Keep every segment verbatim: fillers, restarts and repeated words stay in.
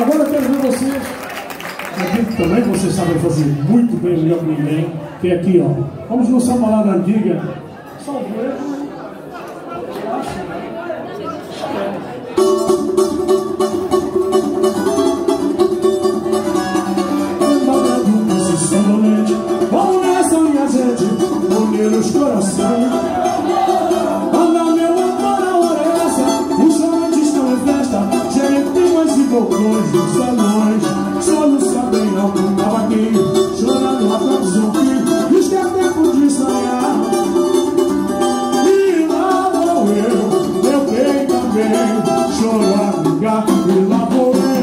Agora eu quero ver vocês, aqui que também vocês sabem fazer muito bem, melhor que ninguém, que é aqui, ó. Vamos no samba lá da antiga. Só o erro. Vamos nessa, minha gente, unir os corações. Anda, meu amor, a hora é essa. Os amantes estão em festa, jerepimas e balcões dos salões. Soluça bem alto, cavaquinho, chorando a canção que diz que é tempo de sonhar. E lá vou eu, meu bem também, chorar, ligar, e lá vou eu.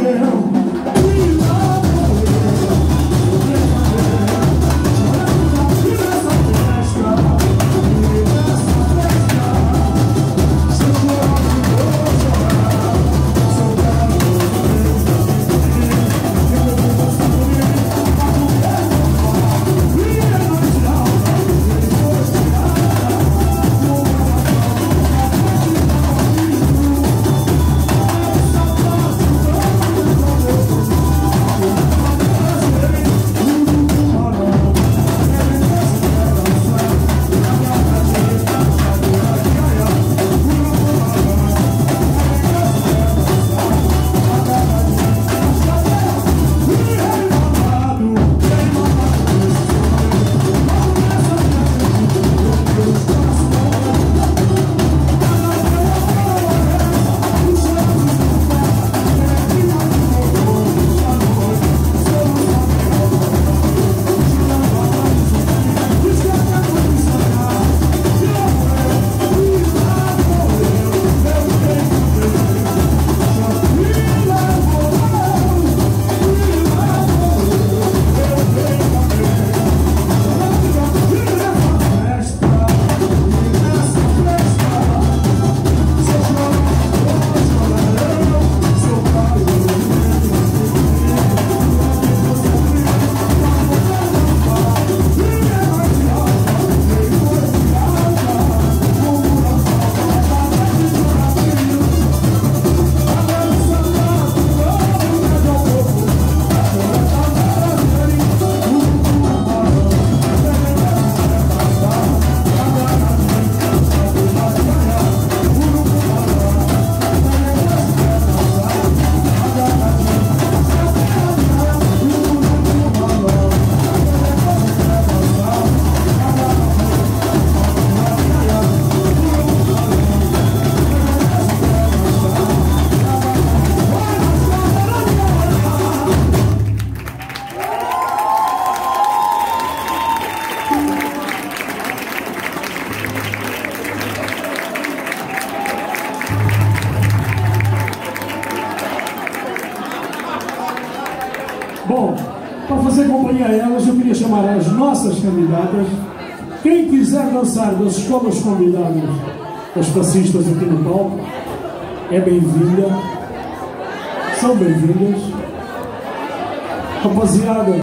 Bom, para fazer companhia a elas, eu queria chamar as nossas candidatas. Quem quiser dançar das escolas convidadas, as passistas aqui no palco, é bem-vinda. São bem-vindas. Rapaziada,